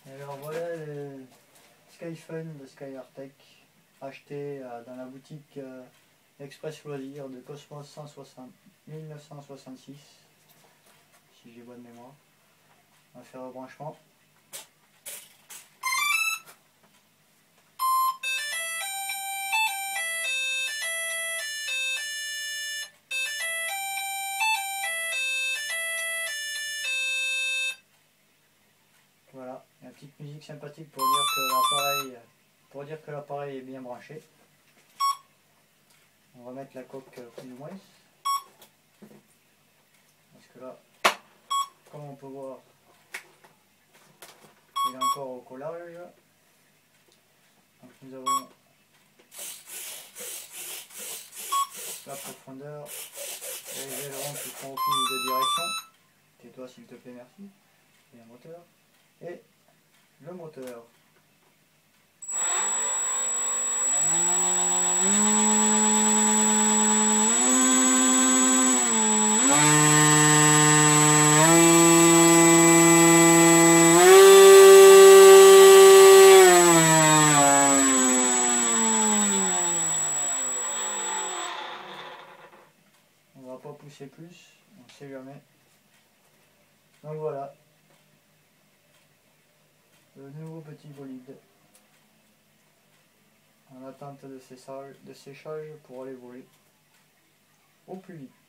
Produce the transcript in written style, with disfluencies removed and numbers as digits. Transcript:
Alors voilà le Skyfun de SkyAirTech, acheté dans la boutique Express Loisirs de Cosmos 1966, si j'ai bonne mémoire. On va faire le branchement. Voilà, une petite musique sympathique pour dire que l'appareil est bien branché. On va mettre la coque plus ou moins. Parce que là, comme on peut voir, il est encore au collage. Donc nous avons la profondeur et les ailerons qui font au fil de direction. Tais-toi s'il te plaît, merci. Et un moteur. Et le moteur. On va pas pousser plus, on ne sait jamais. Donc voilà, le nouveau petit bolide, en attente de séchage pour aller voler au plus vite.